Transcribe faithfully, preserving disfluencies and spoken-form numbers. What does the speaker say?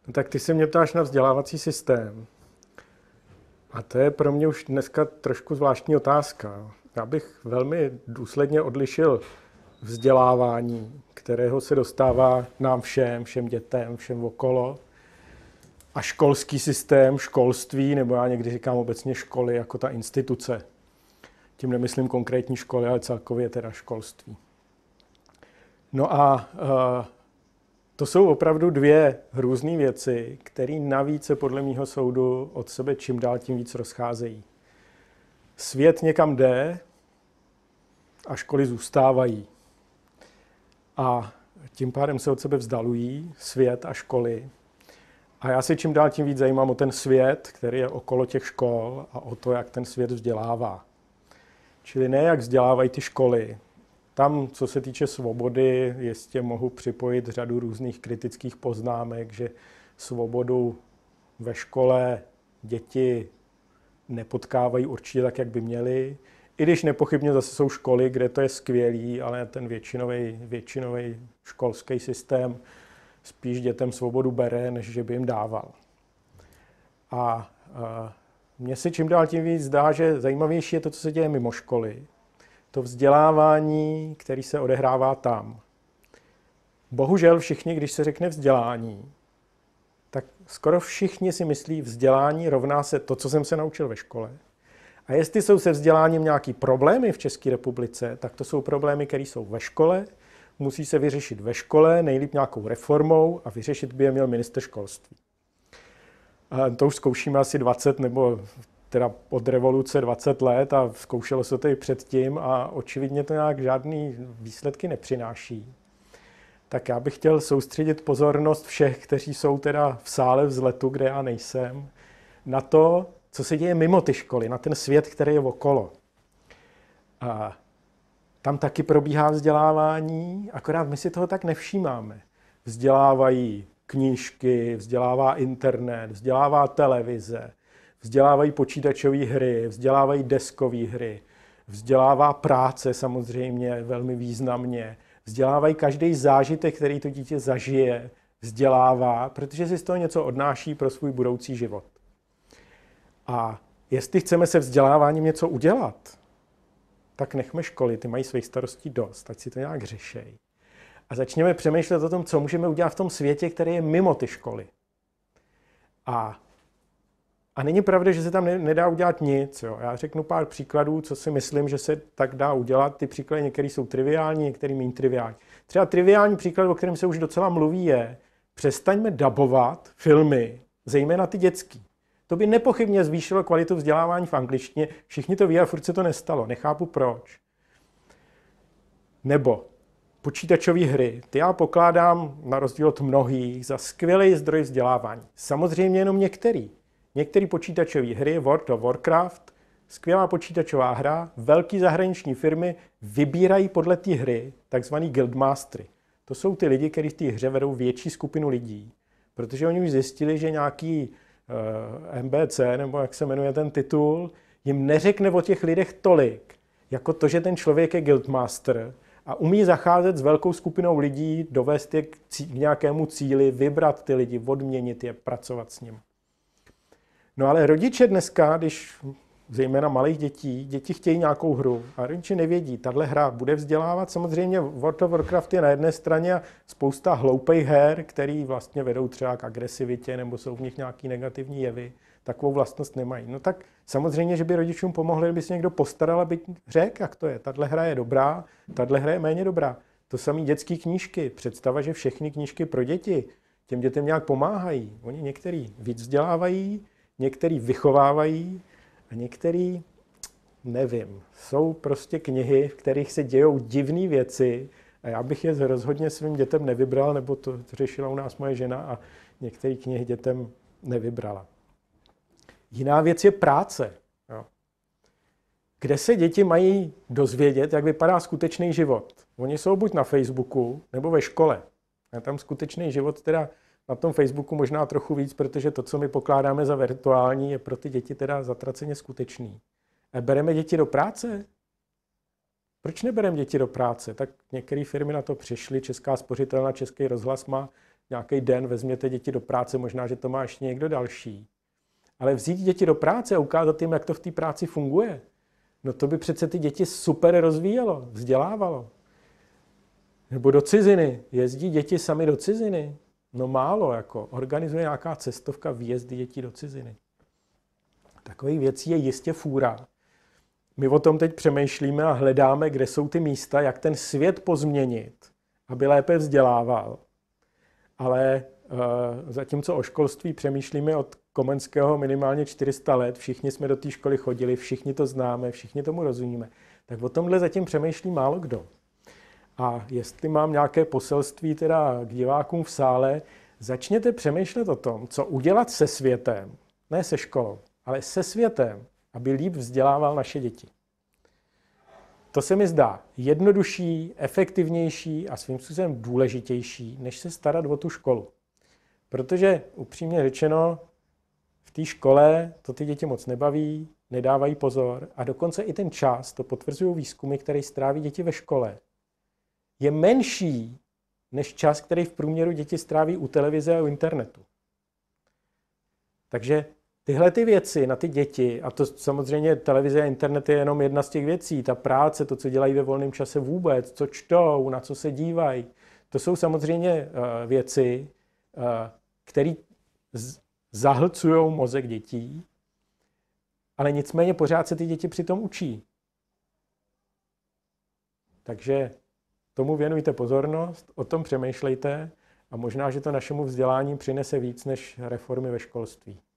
No tak ty se mě ptáš na vzdělávací systém. A to je pro mě už dneska trošku zvláštní otázka. Já bych velmi důsledně odlišil vzdělávání, kterého se dostává nám všem, všem dětem, všem okolo, a školský systém, školství, nebo já někdy říkám obecně školy jako ta instituce. Tím nemyslím konkrétní školy, ale celkově teda školství. No a uh, to jsou opravdu dvě různé věci, které navíc se podle mýho soudu od sebe čím dál tím víc rozcházejí. Svět někam jde a školy zůstávají. A tím pádem se od sebe vzdalují svět a školy. A já se čím dál tím víc zajímám o ten svět, který je okolo těch škol a o to, jak ten svět vzdělává. Čili ne, jak vzdělávají ty školy. Tam, co se týče svobody, jistě mohu připojit řadu různých kritických poznámek, že svobodu ve škole děti nepotkávají určitě tak, jak by měly. I když nepochybně zase jsou školy, kde to je skvělý, ale ten většinový, většinový školský systém spíš dětem svobodu bere, než že by jim dával. A, a mně se čím dál tím víc zdá, že zajímavější je to, co se děje mimo školy. To vzdělávání, který se odehrává tam. Bohužel všichni, když se řekne vzdělání, tak skoro všichni si myslí, vzdělání rovná se to, co jsem se naučil ve škole. A jestli jsou se vzděláním nějaký problémy v České republice, tak to jsou problémy, které jsou ve škole, musí se vyřešit ve škole, nejlíp nějakou reformou, a vyřešit by je měl ministr školství. A to už zkoušíme asi dvacet nebo teda od revoluce dvacet let a zkoušelo se to i předtím a očividně to nějak žádný výsledky nepřináší. Tak já bych chtěl soustředit pozornost všech, kteří jsou teda v sále vzletu, kde já nejsem, na to, co se děje mimo ty školy, na ten svět, který je okolo. A tam taky probíhá vzdělávání, akorát my si toho tak nevšímáme. Vzdělávají knížky, vzdělává internet, vzdělává televize, vzdělávají počítačové hry, vzdělávají deskové hry, vzdělává práce samozřejmě velmi významně, vzdělávají každý zážitek, který to dítě zažije, vzdělává, protože si z toho něco odnáší pro svůj budoucí život. A jestli chceme se vzděláváním něco udělat, tak nechme školy, ty mají svých starostí dost, ať si to nějak řešej. A začněme přemýšlet o tom, co můžeme udělat v tom světě, který je mimo ty školy. A, a není pravda, že se tam ne, nedá udělat nic. Jo. Já řeknu pár příkladů, co si myslím, že se tak dá udělat. Ty příklady některé jsou triviální, některé méně triviální. Třeba triviální příklad, o kterém se už docela mluví, je, přestaňme dabovat filmy, zejména ty dětský. To by nepochybně zvýšilo kvalitu vzdělávání v angličtině. Všichni to ví a furt se to nestalo. Nechápu proč. Nebo počítačové hry. Ty já pokládám, na rozdíl od mnohých, za skvělý zdroj vzdělávání. Samozřejmě jenom některý. Některé počítačové hry, World of Warcraft, skvělá počítačová hra, velké zahraniční firmy vybírají podle té hry takzvaný guildmastery. To jsou ty lidi, kteří v té hře vedou větší skupinu lidí. Protože oni už zjistili, že nějaký M B C, nebo jak se jmenuje ten titul, jim neřekne o těch lidech tolik, jako to, že ten člověk je guildmaster a umí zacházet s velkou skupinou lidí, dovést je k, cí, k nějakému cíli, vybrat ty lidi, odměnit je, pracovat s ním. No ale rodiče dneska, když zejména malých dětí, děti chtějí nějakou hru a rodiče nevědí, tahle hra bude vzdělávat. Samozřejmě World of Warcraft je na jedné straně spousta hloupých her, které vlastně vedou třeba k agresivitě nebo jsou v nich nějaký negativní jevy. Takovou vlastnost nemají. No tak samozřejmě, že by rodičům pomohli, kdyby se někdo postaral, aby řekl, jak to je. Tahle hra je dobrá, tahle hra je méně dobrá. To samé dětské knížky. Představa, že všechny knížky pro děti těm dětem nějak pomáhají. Oni některý víc vzdělávají, některý vychovávají, a některý, nevím, jsou prostě knihy, v kterých se dějou divné věci a já bych je rozhodně svým dětem nevybral, nebo to řešila u nás moje žena a některé knihy dětem nevybrala. Jiná věc je práce. Jo. Kde se děti mají dozvědět, jak vypadá skutečný život? Oni jsou buď na Facebooku, nebo ve škole. A tam skutečný život teda na tom Facebooku možná trochu víc, protože to, co my pokládáme za virtuální, je pro ty děti teda zatraceně skutečný. A bereme děti do práce? Proč nebereme děti do práce? Tak některé firmy na to přišly, Česká spořitelna, Český rozhlas má nějaký den vezměte děti do práce, možná, že to má ještě někdo další. Ale vzít děti do práce a ukázat jim, jak to v té práci funguje, no to by přece ty děti super rozvíjelo, vzdělávalo. Nebo do ciziny. Jezdí děti sami do ciziny? No málo, jako. Organizuje nějaká cestovka výjezdy dětí do ciziny. Takových věcí je jistě fůra. My o tom teď přemýšlíme a hledáme, kde jsou ty místa, jak ten svět pozměnit, aby lépe vzdělával. Ale uh, zatímco o školství přemýšlíme od Komenského minimálně čtyři sta let, všichni jsme do té školy chodili, všichni to známe, všichni tomu rozumíme, tak o tomhle zatím přemýšlí málo kdo. A jestli mám nějaké poselství teda k divákům v sále, začněte přemýšlet o tom, co udělat se světem, ne se školou, ale se světem, aby líp vzdělával naše děti. To se mi zdá jednodušší, efektivnější a svým způsobem důležitější, než se starat o tu školu. Protože upřímně řečeno, v té škole to ty děti moc nebaví, nedávají pozor a dokonce i ten čas, to potvrzují výzkumy, které stráví děti ve škole, je menší než čas, který v průměru děti stráví u televize a u internetu. Takže tyhle ty věci na ty děti, a to samozřejmě televize a internet je jenom jedna z těch věcí, ta práce, to, co dělají ve volném čase vůbec, co čtou, na co se dívají, to jsou samozřejmě uh, věci, uh, které zahlcují mozek dětí, ale nicméně pořád se ty děti přitom učí. Takže tomu věnujte pozornost, o tom přemýšlejte a možná, že to našemu vzdělání přinese víc než reformy ve školství.